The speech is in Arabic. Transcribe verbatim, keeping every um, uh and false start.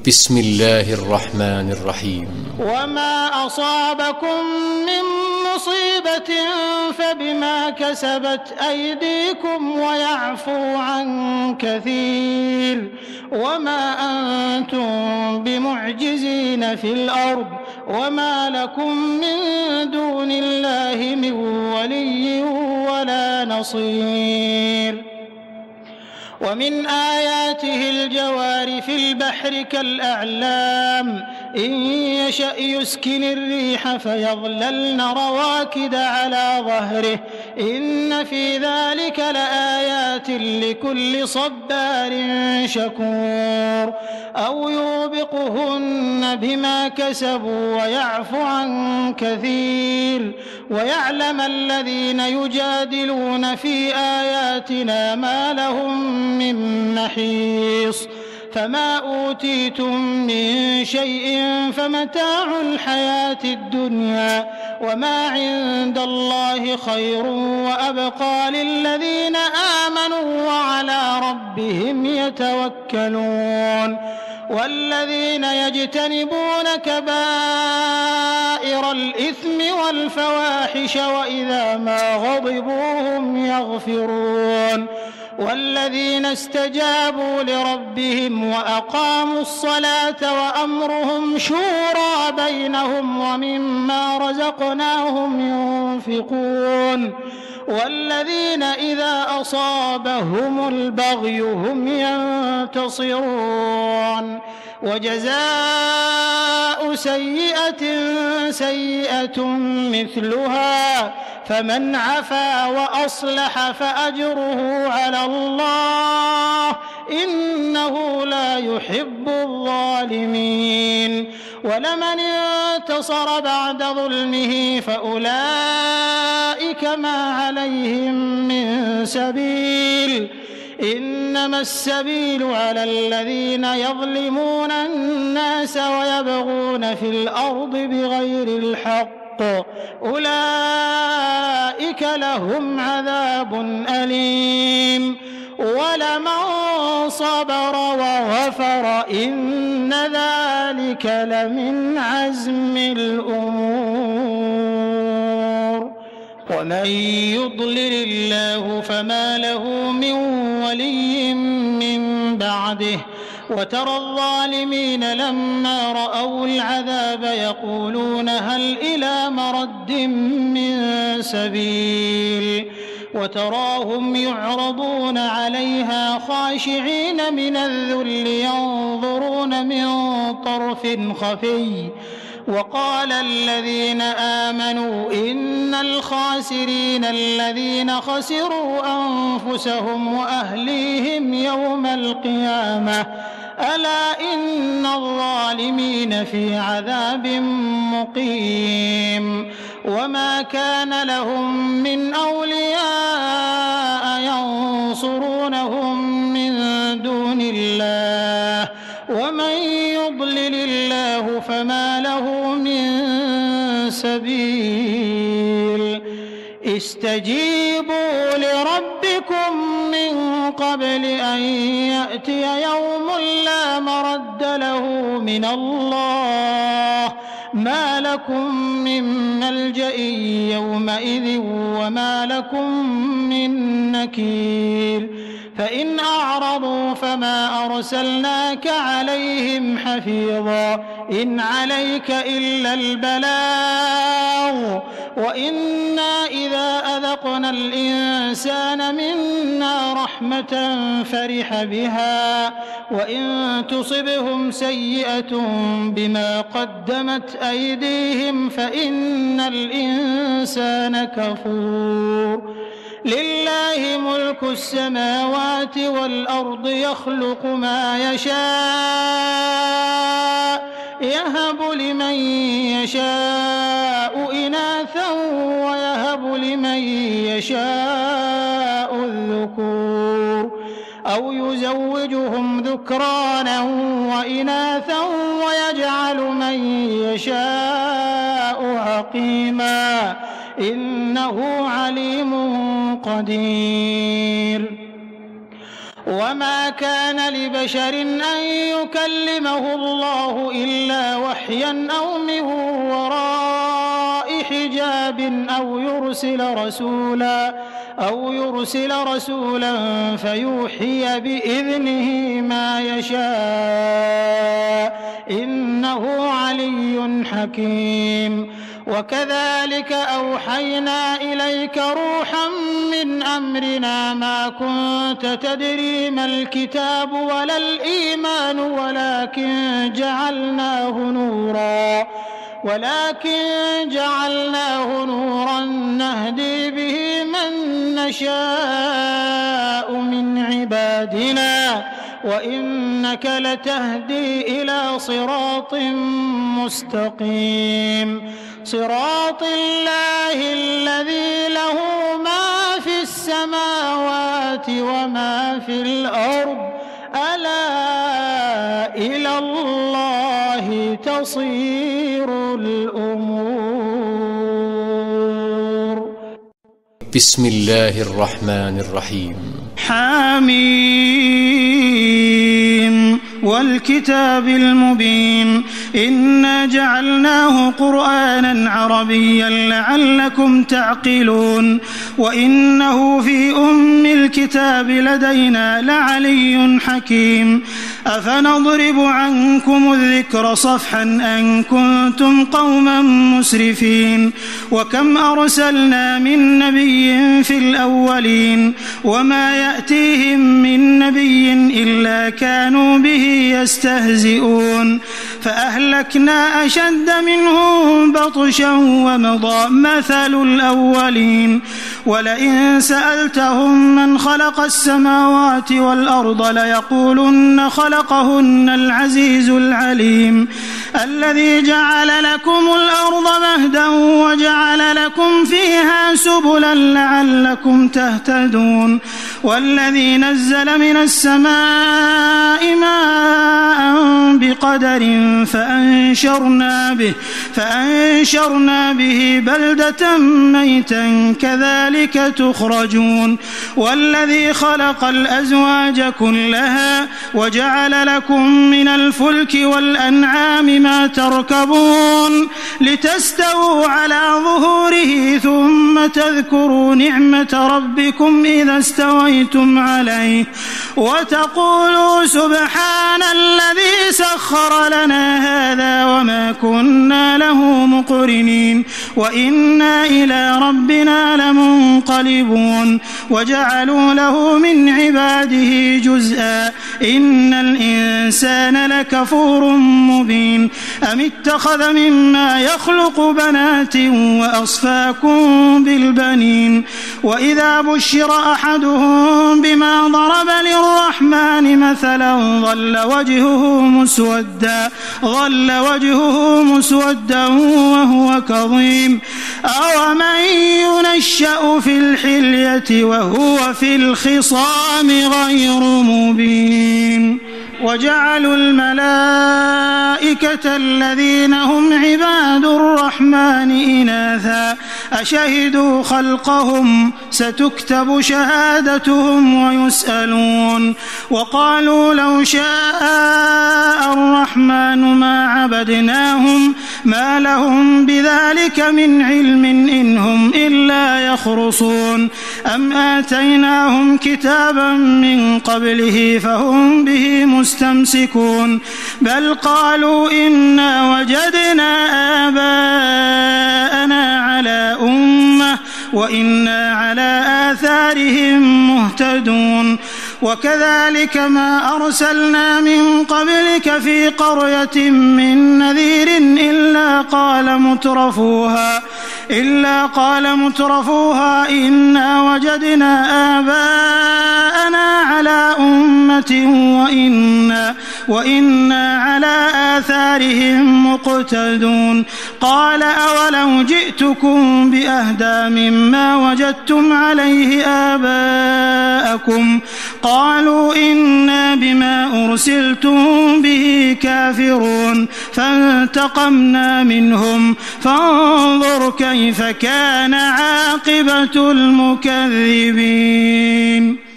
بسم الله الرحمن الرحيم. وما أصابكم من مصيبة فبما كسبت أيديكم ويعفو عن كثير وما أنتم بمعجزين في الأرض وما لكم من دون الله من ولي ولا نصير. ومن آياته الجوار في البحر كالأعلام إن يشأ يسكن الريح فيظللن رواكد على ظهره إن في ذلك لآيات لكل صبار شكور. أو يوبقهن بما كسبوا ويعفو عن كثير ويعلم الذين يجادلون في آياتنا ما لهم من محيص. فما أوتيتم من شيء فمتاع الحياة الدنيا وما عند الله خير وأبقى للذين آمنوا وعلى ربهم يتوكلون. والذين يجتنبون كبائر الإثم والفواحش وإذا ما غضبوا هم يغفرون. والذين استجابوا لربهم وأقاموا الصلاة وأمرهم شورى بينهم ومما رزقناهم ينفقون. والذين إذا أصابهم البغي هم ينتصرون. وجزاء سيئة سيئة مثلها فمن عفا وأصلح فأجره على الله إنه لا يحب الظالمين. ولمن انتصر بعد ظلمه فأولئك ما عليهم من سبيل إنما السبيل على الذين يظلمون الناس ويبغون في الأرض بغير الحق أولئك لهم عذاب أليم. ولمن صبر وغفر إن ذلك لمن عزم الأمور. ومن يضلل الله فما له من ولي من بعده. وترى الظالمين لما رأوا العذاب يقولون هل إلى مرد من سبيل. وتراهم يعرضون عليها خاشعين من الذل ينظرون من طرف خفي. وقال الذين آمنوا إن الخاسرين الذين خسروا أنفسهم وأهليهم يوم القيامة ألا إن الظالمين في عذاب مقيم. وما كان لهم من أولياء ينصرونهم من دون الله ومن يضلل الله فما له من سبيل. استجيبوا لربكم من قبل أن يأتي يوم لا مرد له من الله ما لكم من ملجأ يومئذ وما لكم من نكير. فإن أعرضوا فما أرسلناك عليهم حفيظا إن عليك إلا البلاغ وإنا إذا أذقنا الإنسان منا رحمة فرح بها وإن تصبهم سيئة بما قدمت أيديهم فإن الإنسان كفور. لله ملك السماوات والأرض يخلق ما يشاء يهب لمن يشاء إناثا ويهب لمن يشاء الذكور أو يزوجهم ذكرانا وإناثا ويجعل من يشاء عقيما إنه عليم قدير. وما كان لبشر أن يكلمه الله إلا وحيا أو من وراء حجاب أو يرسل رسولا أو يرسل رسولا فيوحي بإذنه ما يشاء إنه علي حكيم. وكذلك أوحينا إليك روحا من أمرنا ما كنت تدري ما الكتاب ولا الإيمان ولكن جعلناه نورا ولكن جعلناه نورا نهدي به من نشاء من عبادنا وإنك لتهدي إلى صراط مستقيم صراط الله الذي له ما في السماوات وما في الأرض ألا إلى الله تصير الأمور. بسم الله الرحمن الرحيم. حميم والكتاب المبين إنا جعلناه قرآنا عربيا لعلكم تعقلون وإنه في أم الكتاب لدينا لعلي حكيم. أفنضرب عنكم الذكر صفحا أن كنتم قوما مسرفين وكم أرسلنا من نبي في الأولين وما يأتيهم من نبي إلا كانوا به يستهزئون فأهلكنا أشد منهم بطشا ومضى مثل الأولين ولئن سألتهم من خلق السماوات والأرض ليقولن خلقهن العزيز العليم الذي جعل لكم الأرض مهدا وجعل لكم فيها سبلا لعلكم تهتدون والذي نزل من السماء ماء بقدر فأنشرنا به فأنشرنا به بلدة ميتا كذلك تخرجون والذي خلق الأزواج كلها وجعل لكم من الفلك والأنعام ما تركبون لتستووا على ظهوره ثم تذكروا نعمة ربكم إذا استويتم عليه وتقولوا سبحان الذي سخر لنا هذا وما كنا له مقرنين وإنا إلى ربنا لمنقلبون وجعلوا له من عباده جزءا إن الإنسان لكفور مبين أم اتخذ مما يخلق بنات وأصفاكم بالبنين وإذا بشر أحدهم بما ضرب للرحمن مثلا ظل وجهه مسودا ظل وجهه مسودا وهو كظيم أومن ينشأ في الحلية وهو في الخصام غير مبين وجعلوا الملائكة الذين هم عباد الرحمن إناثا أشهدوا خلقهم ستكتب شهادتهم ويسألون وقالوا لو شاء الرحمن ما عبدناهم ما لهم بذلك من علم إن هم إلا يخرصون أم آتيناهم كتابا من قبله فهم به مستمسكون بل قالوا إنا وجدنا آباءنا على أمة وإنا على آثارهم مهتدون وكذلك ما أرسلنا من قبلك في قرية من نذير إلا قال مترفوها إلا قال مترفوها إنا وجدنا آباءنا على أمة وإنا وإنا على آثارهم مقتدون قال أولو جئتكم بأهدى مما وجدتم عليه آباءكم قالوا إنا بما أرسلتم به كافرون فانتقمنا منهم فانظر كيف كان عاقبة المكذبين.